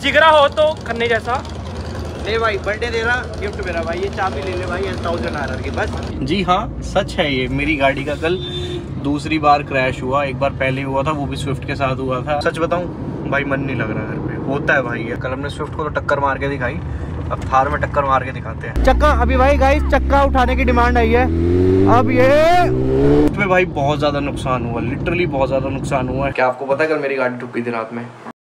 जिगरा हो तो करने जैसा। ले भाई बर्थडे दे रहा, गिफ्ट मेरा भाई, ये चाबी ले ले भाई 1000 RR की बस। जी हाँ सच है, ये मेरी गाड़ी का कल दूसरी बार क्रैश हुआ। एक बार पहले हुआ था, वो भी स्विफ्ट के साथ हुआ था। सच बताऊं भाई मन नहीं लग रहा घर पे, होता है भाई। कल हमने स्विफ्ट को तो टक्कर मार के दिखाई, अब थार में टक्कर मार के दिखाते हैं। चक्का अभी भाई गाइस चक्का उठाने की डिमांड आई है। अब ये इसमें भाई बहुत ज्यादा नुकसान हुआ, लिटरली बहुत ज्यादा नुकसान हुआ है। क्या आपको पता है कल मेरी गाड़ी ठुक गई थी रात में।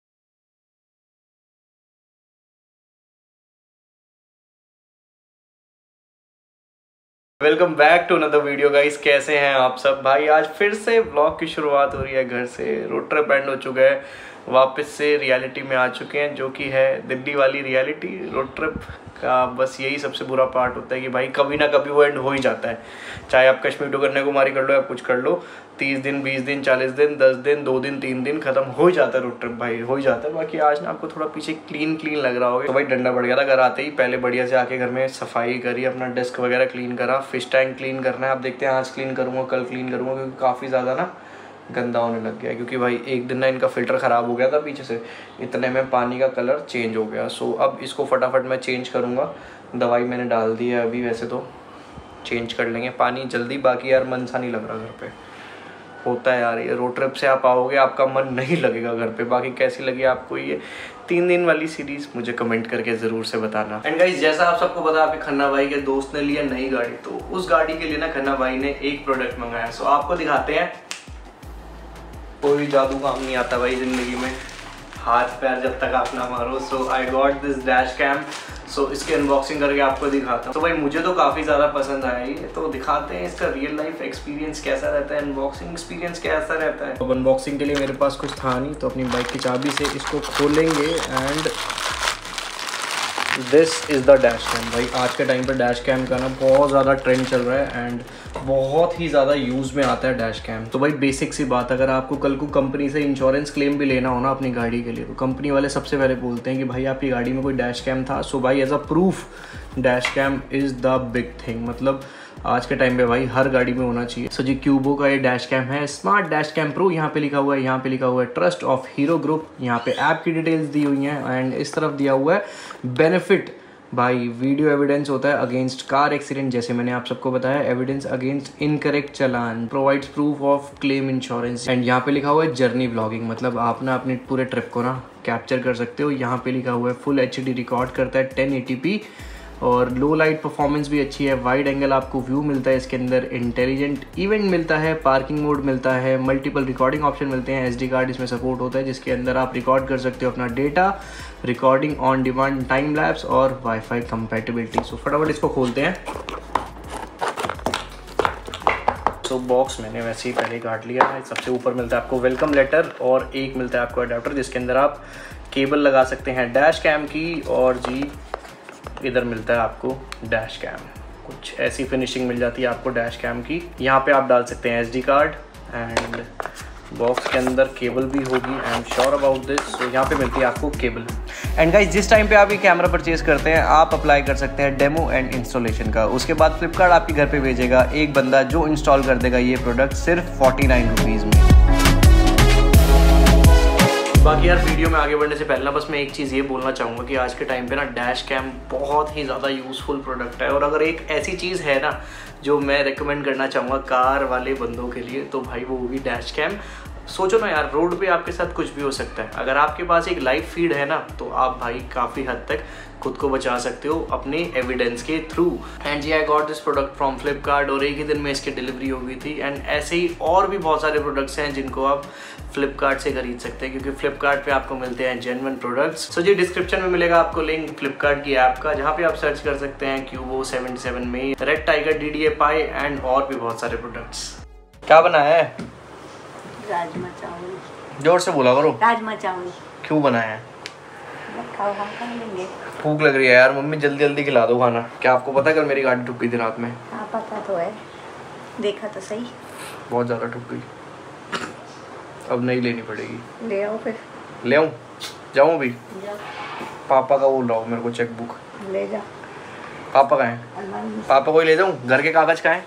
Welcome back to another video guys, कैसे हैं आप सब भाई। आज फिर से व्लॉग की शुरुआत हो रही है घर से। रोड ट्रिप एंड हो चुका है, वापस से रियलिटी में आ चुके हैं, जो कि है दिल्ली वाली रियलिटी। रोड ट्रिप का बस यही सबसे बुरा पार्ट होता है कि भाई कभी ना कभी वो एंड हो ही जाता है। चाहे आप कश्मीर टू कन्याकुमारी कर लो या कुछ कर लो, 30 दिन 20 दिन 40 दिन 10 दिन 2 दिन 3 दिन खत्म हो ही जाता है रोड ट्रिप भाई, हो ही जाता है। बाकी आज ना आपको थोड़ा पीछे क्लीन लग रहा होगा, तो भाई डंडा बढ़ गया था घर आते ही। पहले बढ़िया से आके घर में सफाई करी, अपना डेस्क वगैरह क्लीन करा, फिश टैंक क्लीन करना है। आप देखते हैं आज क्लीन करूँगा कल क्लीन करूँगा, क्योंकि काफ़ी ज़्यादा ना गंदा होने लग गया। क्योंकि भाई एक दिन ना इनका फ़िल्टर ख़राब हो गया था पीछे से, इतने में पानी का कलर चेंज हो गया। सो अब इसको फटाफट मैं चेंज करूँगा। दवाई मैंने डाल दी है अभी, वैसे तो चेंज कर लेंगे पानी जल्दी। बाकी यार मन सा नहीं लग रहा घर पे, होता है यार। ये रोड ट्रिप से आप आओगे आपका मन नहीं लगेगा घर पे। बाकी कैसी लगी आपको ये 3 दिन वाली सीरीज मुझे कमेंट करके ज़रूर से बताना। एंड गाइस जैसा आप सबको पता है, आपके खन्ना भाई के दोस्त ने लिया नई गाड़ी, तो उस गाड़ी के लिए ना खन्ना भाई ने एक प्रोडक्ट मंगाया। सो आपको दिखाते हैं। कोई जादू काम नहीं आता भाई ज़िंदगी में, हाथ पैर जब तक आप ना मारो। So I got this dash cam. So इसकी अनबॉक्सिंग करके आपको दिखाता हूँ। तो भाई मुझे तो काफ़ी ज़्यादा पसंद आया ये, तो दिखाते हैं इसका रियल लाइफ एक्सपीरियंस कैसा रहता है, अनबॉक्सिंग एक्सपीरियंस कैसा रहता है। अब अनबॉक्सिंग के लिए मेरे पास कुछ था नहीं, तो अपनी बाइक की चाबी से इसको खोलेंगे। And this is the dash cam. भाई आज के टाइम पर डैश कैम का ना बहुत ज़्यादा ट्रेंड चल रहा है एंड बहुत ही ज़्यादा यूज़ में आता है डैश कैम। तो भाई बेसिक सी बात, अगर आपको कल को कंपनी से इंश्योरेंस क्लेम भी लेना हो ना अपनी गाड़ी के लिए, तो कंपनी वाले सबसे पहले बोलते हैं कि भाई आपकी गाड़ी में कोई डैश कैम था। सो भाई as a proof dash cam is the big thing. मतलब आज के टाइम पे भाई हर गाड़ी में होना चाहिए। सो जी क्यूबो का ये डैश कैम है, स्मार्ट डैश कैम प्रो यहाँ पे लिखा हुआ है, यहाँ पे लिखा हुआ है ट्रस्ट ऑफ हीरो ग्रुप, यहाँ पे ऐप की डिटेल्स दी हुई हैं एंड इस तरफ दिया हुआ है बेनिफिट। भाई वीडियो एविडेंस होता है अगेंस्ट कार एक्सीडेंट, जैसे मैंने आप सबको बताया, evidence against incorrect challan, provides proof of claim insurance. And यहाँ पे लिखा हुआ है जर्नी ब्लॉगिंग, मतलब आप ना अपने पूरे ट्रिप को ना कैप्चर कर सकते हो। यहाँ पे लिखा हुआ है फुल HD रिकॉर्ड करता है 1080p और लो लाइट परफॉर्मेंस भी अच्छी है। वाइड एंगल आपको व्यू मिलता है इसके अंदर, इंटेलिजेंट इवेंट मिलता है, पार्किंग मोड मिलता है, मल्टीपल रिकॉर्डिंग ऑप्शन मिलते हैं, SD कार्ड इसमें सपोर्ट होता है जिसके अंदर आप रिकॉर्ड कर सकते हो अपना data, recording on demand, time lapse और वाईफाई कंपैटिबिलिटी। सो फटाफट इसको खोलते हैं। तो बॉक्स मैंने वैसे ही पहले काट लिया है। सबसे ऊपर मिलता है आपको वेलकम लेटर और एक मिलता है आपको अडेप्टर, जिसके अंदर आप केबल लगा सकते हैं डैश कैम की। और जी इधर मिलता है आपको डैश कैम, कुछ ऐसी फिनिशिंग मिल जाती है आपको डैश कैम की। यहाँ पे आप डाल सकते हैं SD कार्ड एंड बॉक्स के अंदर केबल भी होगी। I am sure about this. So यहाँ पे मिलती है आपको केबल। एंड गाइस जिस टाइम पे आप ये कैमरा परचेज करते हैं, आप अप्लाई कर सकते हैं डेमो एंड इंस्टॉलेशन का। उसके बाद फ्लिपकार्ट आपके घर पे भेजेगा एक बंदा जो इंस्टॉल कर देगा ये प्रोडक्ट सिर्फ 49 रुपीज़ में। बाकी यार वीडियो में आगे बढ़ने से पहले ना बस मैं एक चीज़ ये बोलना चाहूँगा कि आज के टाइम पे ना डैश कैम बहुत ही ज़्यादा यूज़फुल प्रोडक्ट है। और अगर एक ऐसी चीज़ है ना जो मैं रेकमेंड करना चाहूँगा कार वाले बंदों के लिए, तो भाई वो होगी डैश कैम। सोचो ना यार, रोड पे आपके साथ कुछ भी हो सकता है, अगर आपके पास एक लाइव फीड है ना, तो आप भाई काफ़ी हद तक खुद को बचा सकते हो अपने एविडेंस के थ्रू। एंड जी I got this product from Flipkart और एक ही दिन में इसकी डिलीवरी हो गई थी। एंड ऐसे ही और भी बहुत सारे प्रोडक्ट्स हैं जिनको आप फ्लिपकार्ट से खरीद सकते हैं, क्योंकि फ्लिपकार्ट पे आपको मिलते हैं जेन्युइन प्रोडक्ट्स। सो जी डिस्क्रिप्शन में मिलेगा आपको लिंक फ्लिपकार्ट की ऐप का, जहाँ पे आप सर्च कर सकते हैं क्यूबो 77 में, रेड टाइगर, DDA पाई एंड और भी बहुत सारे प्रोडक्ट्स। क्या बनाया है? राजमा चावल। जोर से बोला करो। राजमा चावल। क्यों बनाया है? भूख लग रही है यार, मम्मी जल्दी जल्दी खिला दो खाना। क्या आपको पता है कल मेरी गाड़ी ठुक गई थी रात में? हाँ पता तो है, देखा तो सही। बहुत ज़्यादा ठुक गई, अब नहीं लेनी पड़ेगी। ले आओ फिर। ले आऊँ? जाऊँ अभी? पापा का बोल रहा हूँ मेरे को चेक बुक ले जा। पापा का है? पापा को ही ले जाऊँ? घर के कागज का है?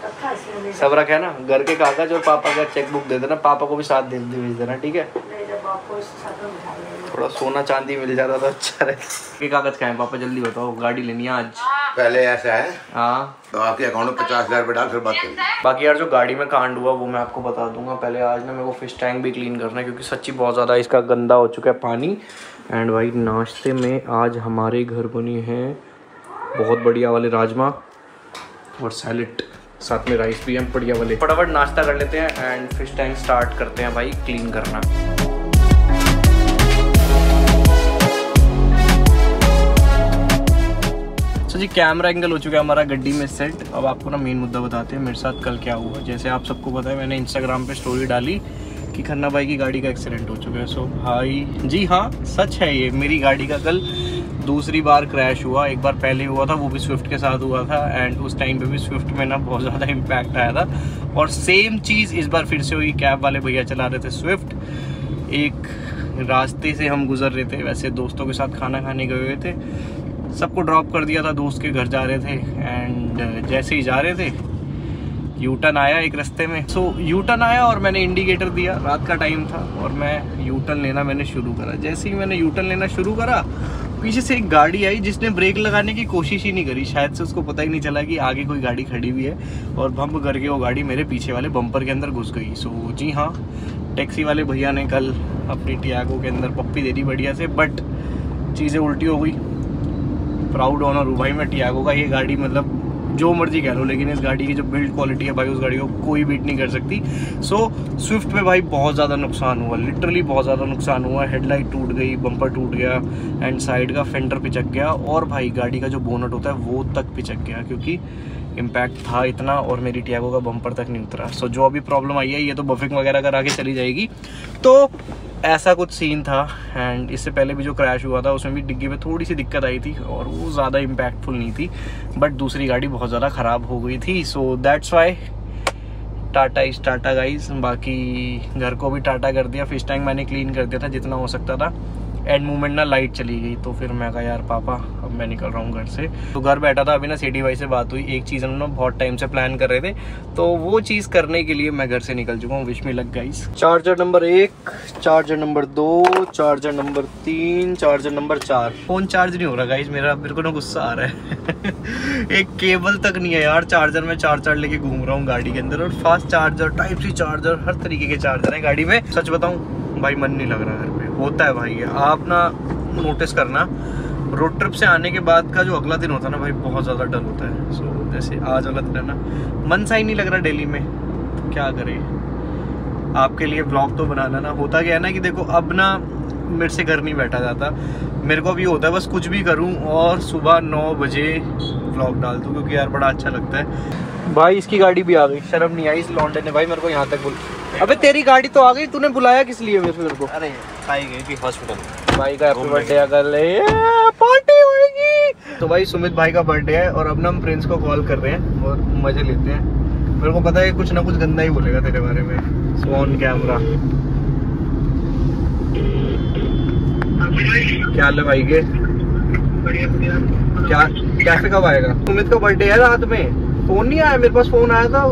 सब रखा है ना, घर के कागज और पापा का चेक बुक दे देना, पापा को भी साथ दे भेज देना, ठीक है? आपको साथ में बिठा लेंगे। थोड़ा सोना चांदी मिल जाता तो अच्छा रहे। ये कागज क्या है पापा, जल्दी बताओ, गाड़ी लेनी है आज। पहले ऐसा है, हाँ तो आपके अकाउंट में 50,000 रुपये डाल, फिर बात करेंगे। बाकी यार जो गाड़ी में कांड हुआ वो मैं आपको बता दूंगा। पहले आज ना मेरे को फिश टैंक भी क्लीन करना है, क्योंकि सच्ची बहुत ज़्यादा इसका गंदा हो चुका है पानी। एंड भाई नाश्ते में आज हमारे घर बनी है बहुत बढ़िया वाले राजमा और सैलेड, साथ में राइस भी है बढ़िया वाले। फटाफट नाश्ता कर लेते हैं एंड फिश टैंक स्टार्ट करते हैं भाई क्लीन करना। तो जी कैमरा एंगल हो चुका है हमारा गड्डी में सेट। अब आपको ना मेन मुद्दा बताते हैं मेरे साथ कल क्या हुआ। जैसे आप सबको पता है मैंने इंस्टाग्राम पे स्टोरी डाली कि खन्ना भाई की गाड़ी का एक्सीडेंट हो चुका है। सो भाई जी हाँ सच है ये, मेरी गाड़ी का कल दूसरी बार क्रैश हुआ। एक बार पहले हुआ था, वो भी स्विफ्ट के साथ हुआ था एंड उस टाइम पे भी स्विफ्ट में ना बहुत ज़्यादा इम्पैक्ट आया था। और सेम चीज़ इस बार फिर से हुई। कैब वाले भैया चला रहे थे स्विफ्ट, एक रास्ते से हम गुजर रहे थे, वैसे दोस्तों के साथ खाना खाने गए हुए थे, सबको ड्रॉप कर दिया था, दोस्त के घर जा रहे थे एंड जैसे ही जा रहे थे यू टर्न आया एक रास्ते में। सो यू टर्न आया और मैंने इंडिकेटर दिया, रात का टाइम था और मैं यू टर्न लेना मैंने शुरू करा। जैसे ही मैंने यू टर्न लेना शुरू करा पीछे से एक गाड़ी आई जिसने ब्रेक लगाने की कोशिश ही नहीं करी। शायद से उसको पता ही नहीं चला कि आगे कोई गाड़ी खड़ी हुई है और बम्प करके वो गाड़ी मेरे पीछे वाले बम्पर के अंदर घुस गई। सो जी हाँ, टैक्सी वाले भैया ने कल अपनी टियागो के अंदर पप्पी दे दी बढ़िया से, बट चीज़ें उल्टी हो गई। प्राउड ऑनर हूँ भाई मैं टियागो का। ये गाड़ी मतलब जो मर्जी कह लो, लेकिन इस गाड़ी की जो बिल्ड क्वालिटी है भाई उस गाड़ी को कोई बीट नहीं कर सकती। सो स्विफ्ट में भाई बहुत ज़्यादा नुकसान हुआ, लिटरली बहुत ज़्यादा नुकसान हुआ। हेडलाइट टूट गई, बम्पर टूट गया एंड साइड का फेंडर पिचक गया और भाई गाड़ी का जो बोनट होता है वो तक पिचक गया, क्योंकि इम्पैक्ट था इतना और मेरी टियागो का बम्पर तक नहीं उतरा। सो जो अभी प्रॉब्लम आई है ये तो बफिंग वगैरह करा के चली जाएगी। तो ऐसा कुछ सीन था एंड इससे पहले भी जो क्रैश हुआ था उसमें भी डिग्गी में थोड़ी सी दिक्कत आई थी और वो ज़्यादा इम्पैक्टफुल नहीं थी, बट दूसरी गाड़ी बहुत ज़्यादा ख़राब हो गई थी। So that's why Tata is Tata guys. बाकी घर को भी टाटा कर दिया, फिश टैंक मैंने क्लीन कर दिया था जितना हो सकता था। एंड मोमेंट ना लाइट चली गई तो फिर मैं कहा यार पापा अब मैं निकल रहा हूँ घर से। तो घर बैठा था, अभी ना सिटी भाई से बात हुई, एक चीज़ हम ना बहुत टाइम से प्लान कर रहे थे, तो वो चीज़ करने के लिए मैं घर से निकल चुका हूँ। Wish me luck guys. Charger number 1, charger number 2, charger number 3, charger number 4। Phone charge नहीं हो रहा गाइस मेरे को ना गुस्सा आ रहा है एक केबल तक नहीं है यार चार्जर में, चार लेके घूम रहा हूँ गाड़ी के अंदर। और fast charger, type C charger, हर तरीके के चार्जर है गाड़ी में। सच बताऊँ भाई मन नहीं लग रहा घर पे। होता है भाई, आप ना नोटिस करना रोड ट्रिप से आने के बाद का जो अगला दिन होता है ना भाई बहुत ज़्यादा डल होता है। सो जैसे आज वाला दिन है ना, मन सा ही नहीं लग रहा दिल्ली में, तो क्या करें। आपके लिए ब्लॉग तो बनाना ना, होता क्या है ना कि देखो अब ना मेरे से घर नहीं बैठा जाता। मेरे को भी होता है बस कुछ भी करूं और सुबह 9 बजे ब्लॉग डाल दूं, क्योंकि यार बड़ा अच्छा लगता है। भाई इसकी गाड़ी भी आ गई, शर्म नहीं आई इस लौंडे ने भाई मेरे को यहाँ तक अबे तेरी गाड़ी तो आ गई, तूने बुलाया किस लिए मेरे को? अरे आई गई थी हॉस्पिटल। भाई का हैप्पी बर्थडे कल पार्टी होगी। तो भाई सुमित भाई का बर्थडे है और अब ना हम प्रिंस को कॉल कर रहे हैं और मजे लेते हैं। मेरे को पता है कुछ ना कुछ गंदा ही बोलेगा तेरे बारे में। सो ऑन कैमरा क्या हाल है भाई के? क्या कैफे कब आएगा? सुमित का बर्थडे है रात में, फोन नहीं आया मेरे पास। फोन आया था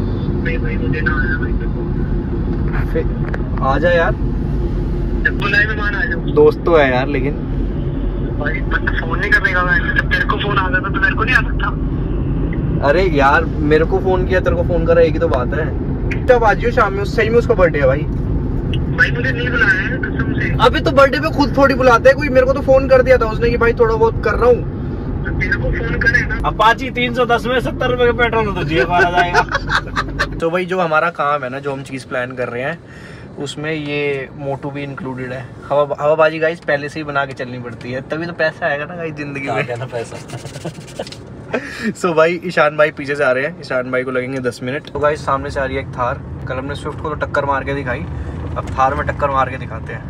आ जा यार, दोस्त तो है यार, लेकिन भाई फोन नहीं करेगा। जब तेरे को फोन आ जाता तो मेरे को नहीं आ सकता। अरे यार मेरे को फोन किया, तेरे को फोन करा, एक ही तो बात है। तब आज शाम में सही में उसका बर्थडे है भाई। भाई मुझे नहीं बुलाया है कसम से। अभी तो बर्थडे पे खुद थोड़ी बुलाते हैं कोई, मेरे को तो फोन कर दिया था उसने कि भाई थोड़ा बहुत कर रहा हूँ। तेरे को फोन करे ना। अपाची 310 में 70 रुपए का पेट्रोल तो जेब मारा जाएगा। तो भाई जो हमारा काम है ना, जो हम चीज़ प्लान कर रहे हैं उसमें ये मोटू भी इंक्लूडेड है। हवाबाजी गाइस पहले से ही बना के चलनी पड़ती है, तभी तो पैसा आएगा ना गाइस जिंदगी में ना पैसा। सो भाई ईशान भाई पीछे से आ रहे हैं, ईशान भाई को लगेंगे 10 मिनट। तो गाइस सामने से आ रही है एक थार। कल हमने स्विफ्ट को तो टक्कर मार के दिखाई, अब थार में टक्कर मार के दिखाते हैं।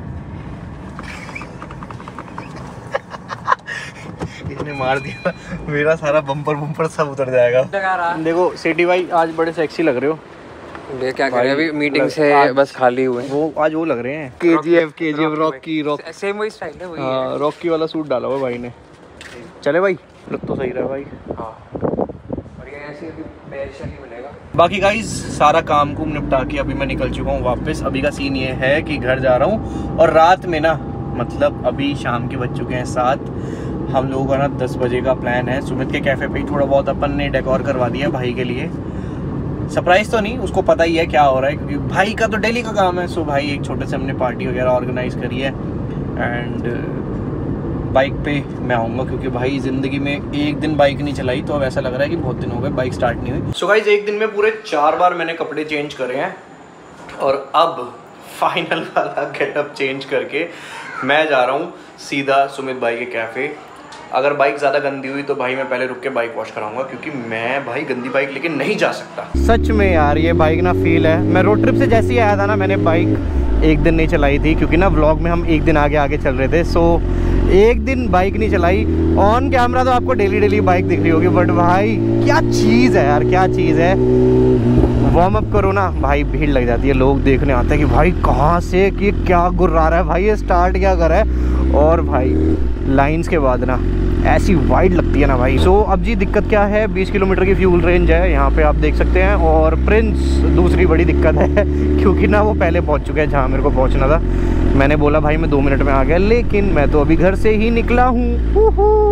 इसने मार दिया, मेरा सारा बम्पर सब उतर जाएगा। देखो सिटी भाई आज बड़े सेक्सी लग रहे हो। क्या करें, अभी मीटिंग से बस खाली हुए। वो आज वो लग रहे हैं KGF रॉकी सेम वही स्टाइल है, वही है। रॉकी वाला सूट डाला हुआ भाई ने। चले भाई, लुक तो सही रहा भाई। हाँ। और ये ऐसी से भी स्पेशल ही मिलेगा। बाकी गाइज सारा काम कुम निपटा के अभी मैं निकल चुका हूँ वापस। अभी का सीन ये है कि घर जा रहा हूँ और रात में ना, मतलब अभी शाम के बज चुके हैं 7, हम लोगों का ना 10 बजे का प्लान है। सुमित के कैफ़े पे ही थोड़ा बहुत अपन ने डेकोर करवा दिया भाई के लिए। सरप्राइज़ तो नहीं, उसको पता ही है क्या हो रहा है क्योंकि भाई का तो डेली का काम है। सो भाई एक छोटे से हमने पार्टी वगैरह ऑर्गेनाइज़ करी है एंड बाइक पे मैं आऊँगा क्योंकि भाई ज़िंदगी में एक दिन बाइक नहीं चलाई तो अब ऐसा लग रहा है कि बहुत दिन हो गए बाइक स्टार्ट नहीं हुई। सो गाइस एक दिन में पूरे 4 बार मैंने कपड़े चेंज करे हैं और अब फाइनल वाला गेटअप चेंज करके मैं जा रहा हूँ सीधा सुमित भाई के कैफ़े। अगर बाइक ज़्यादा गंदी हुई तो भाई मैं पहले रुक के बाइक वॉश कराऊंगा क्योंकि मैं भाई गंदी बाइक लेके नहीं जा सकता। सच में यार ये बाइक ना फील है। मैं रोड ट्रिप से जैसे ही आया था ना, मैंने बाइक एक दिन नहीं चलाई थी क्योंकि ना व्लॉग में हम एक दिन आगे चल रहे थे। सो एक दिन बाइक नहीं चलाई। ऑन कैमरा तो आपको डेली बाइक दिख रही होगी, बट भाई क्या चीज़ है यार, क्या चीज़ है। वार्म अप करो ना भाई, भीड़ लग जाती है, लोग देखने आते हैं कि भाई कहाँ से कि क्या गुर्रा रहा है भाई, ये स्टार्ट क्या कर रहा है। और भाई लाइंस के बाद ना ऐसी वाइड लगती है ना भाई। सो अब जी दिक्कत क्या है, 20 किलोमीटर की फ्यूल रेंज है यहाँ पे आप देख सकते हैं। और प्रिंस दूसरी बड़ी दिक्कत है क्योंकि ना वो पहले पहुँच चुके हैं जहाँ मेरे को पहुँचना था। मैंने बोला भाई मैं 2 मिनट में आ गया, लेकिन मैं तो अभी घर से ही निकला हूँ।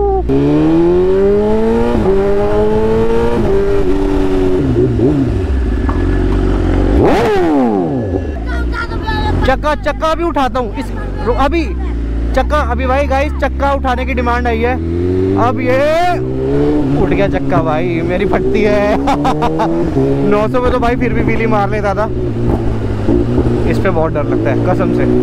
चक्का भी उठाता हूँ इस अभी चक्का, अभी भाई गाइस चक्का उठाने की डिमांड आई है। अब ये उठ गया चक्का भाई, मेरी फटती है 900 में तो भाई फिर भी व्हीली मार लेता था। इस पे बहुत डर लगता है कसम से।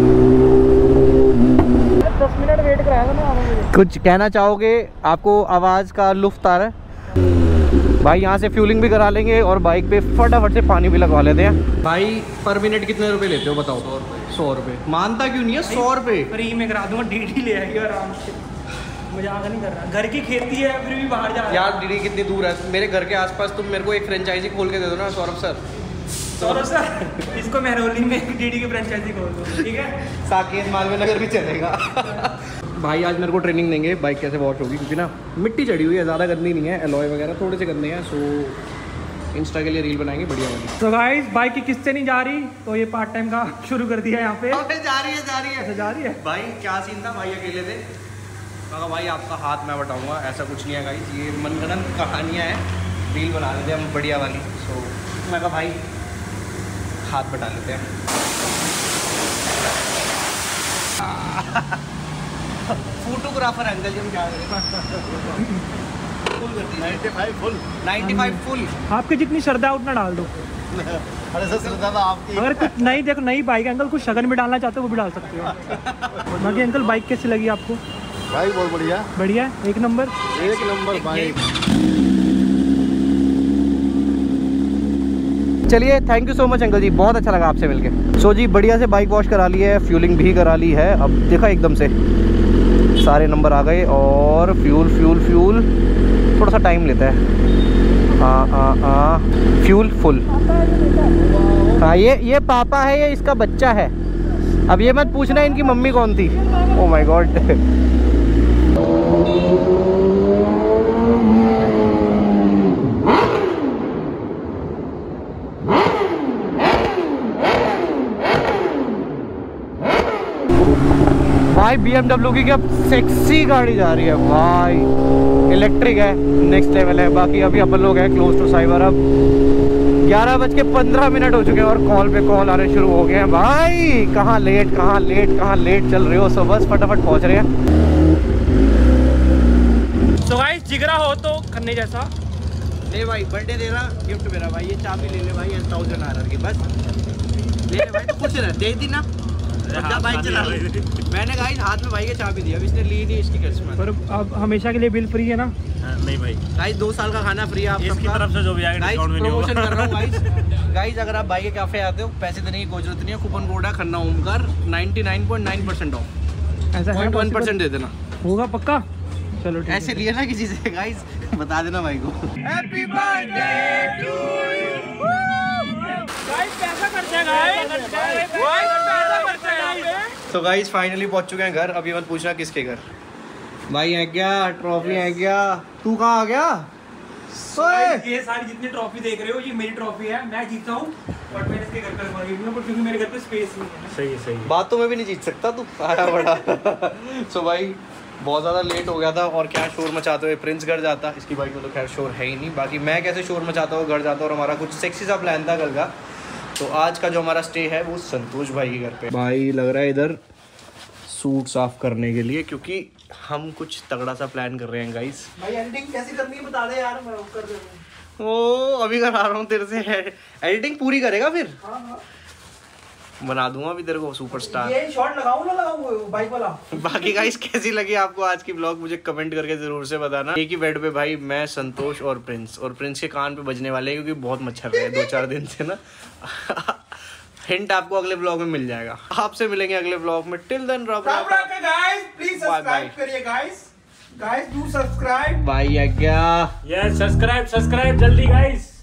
10 मिनट वेट कराया था ना। कुछ कहना चाहोगे? आपको आवाज़ का लुत्फ आ रहा है भाई? यहाँ से फ्यूलिंग भी करा लेंगे और बाइक पे फटाफट से पानी भी लगवा लेते हैं। भाई पर मिनट कितने रुपए लेते हो बताओ? 100 रुपये। मानता क्यों नहीं है? 100 रुपये फ्री में करा दूंगा, डीडी ले आएगी आराम से। मजाक नहीं कर रहा, घर की खेती है फिर भी बाहर जा रहा है। यार डीडी कितनी दूर है? मेरे घर के आसपास तुम मेरे को एक फ्रेंचाइजी खोल के दे दो ना सौरभ सर। इसको मेहरौली में डीडी की फ्रेंचाइजी खोल दो, ठीक है? साकेत मालवीय नगर भी चलेगा। भाई आज मेरे को ट्रेनिंग देंगे बाइक कैसे वॉश होगी क्योंकि ना मिट्टी चढ़ी हुई है, ज़्यादा गंदी नहीं है, एलॉय वगैरह थोड़े से गंदे हैं। सो इंस्टा के लिए रील बनाएंगे बढ़िया वाली। तो गाइस बाइक की किस्त से नहीं जा रही तो ये पार्ट टाइम का शुरू कर दिया यहाँ पे। जा रही है भाई। क्या सीन था भाई? अकेले थे, कहा भाई आपका हाथ मैं बटाऊंगा, ऐसा कुछ नहीं है गाइस, ये मनगढ़ंत कहानियाँ हैं, रील बना लेते हैं हम बढ़िया वाली। सो मैं कहा भाई हाथ बटा लेते हैं। फोटोग्राफर अंकल जी हम क्या करें? फुल कर दी 95 फुल। आपकी जितनी श्रद्धा उतना डाल दो। अरे सर श्रद्धा आपकी। अगर कुछ नई देखो नई बाइक अंकल कुछ शगन में डालना चाहते हो वो भी डाल सकते हो। बाकी अंकल बाइक कैसी लगी आपको? भाई बहुत बढ़िया, बढ़िया, एक नंबर बाइक। चलिए thank you so much uncle ji, बहुत अच्छा लगा आपसे मिलके। सो जी बढ़िया से बाइक वॉश करा ली है, फ्यूलिंग भी करा ली है। अब देखा एकदम से सारे नंबर आ गए और फ्यूल थोड़ा सा टाइम लेता है। Fuel full. हाँ ये पापा है, ये इसका बच्चा है। अब ये मत पूछना इनकी मम्मी कौन थी। Oh my god. भाई BMW की क्या सेक्सी गाड़ी जा रही है भाई, इलेक्ट्रिक है, नेक्स्ट लेवल है। बाकी अभी अपन लोग हैं क्लोज टू साइबर। अब 11:15 हो चुके हैं और कॉल पे कॉल आने शुरू हो गए हैं। भाई कहाँ लेट चल रहे हो? सो बस फटाफट पहुँच रहे हैं। तो गाइस जिगरा हो तो करने जैसा। ले भाई बर्थडे दे रहा, गिफ्ट मेरा भाई, ये चाबी ले ले भाई 1000 RR की, बस ले ले भाई। तो कुछ रहा दे दी ना, बाइक चला रही। मैंने गाइस हाथ में भाई के चाबी दी, अब इसने ली नहीं, इसकी किस्मत। पर अब हमेशा के लिए बिल फ्री है ना? नहीं भाई गाइस 2 साल का खाना फ्री है आप इसकी तरफ से, जो भी आएगा डिस्काउंट में नहीं होगा। प्रमोशन कर रहा हूं गाइस अगर आप बाइक के कैफे आते हो पैसे देने की कोई जरूरत नहीं है। कूपन कोड है खन्ना ओमकार, 99.9% ऑफ। ऐसा है 0.1% दे देना, होगा पक्का? चलो ठीक ऐसे लिए ना किसी से गाइस, बता देना भाई को। Happy birthday to you. Guys कैसा करते हैं गाइस? कैसा करते हैं? तो गाइस फाइनली पहुंच चुके हैं घर। अभी मत पूछना किसके घर। भाई है क्या, ट्रॉफी है क्या? तू कहाँ आ गया? ये सारी जितनी ट्रॉफी देख रहे हो ये मेरी ट्रॉफी है, मैं जीता हूँ बट मैं इसके घर पर रखवाई हूँ क्योंकि मेरे घर पे स्पेस नहीं है। सही सही। बातों में भी नहीं जीत सकता तू, आया बड़ा। सो भाई बहुत ज़्यादा लेट हो गया था और क्या शोर मचाते हुए प्रिंस घर जाता, इसकी बाइक में तो खैर शोर है ही नहीं, बाकी मैं कैसे शोर मचाता हुआ घर जाता और हमारा कुछ सेक्सी सा प्लान था कल का। तो आज का जो हमारा स्टे है वो संतोष भाई के घर पे। भाई लग रहा है इधर सूट साफ करने के लिए, क्योंकि हम कुछ तगड़ा सा प्लान कर रहे हैं गाइस। भाई एडिटिंग कैसी करनी है बता दे यार, मैं कर दे रहा हूँ। ओ अभी करा रहा हूँ तेरे से, एडिटिंग पूरी करेगा फिर? हाँ। बना दूंगा अभी तेरे को सुपरस्टार। ये शॉट लगाऊं ना लगाऊं बाइक वाला? बाकी गाइस कैसी लगी आपको आज की ब्लॉग मुझे कमेंट करके जरूर से बताना। एक ही बेड पे भाई मैं, संतोष और प्रिंस के कान पे बजने वाले हैं क्योंकि बहुत मच्छर रहे 2-4 दिन से ना। हिंट आपको अगले ब्लॉग में मिल जाएगा। आपसे मिलेंगे अगले ब्लॉग में। Till then guys please subscribe करिए गाइस डू सब्सक्राइब। भाई क्या यस सब्सक्राइब जल्दी गाइस।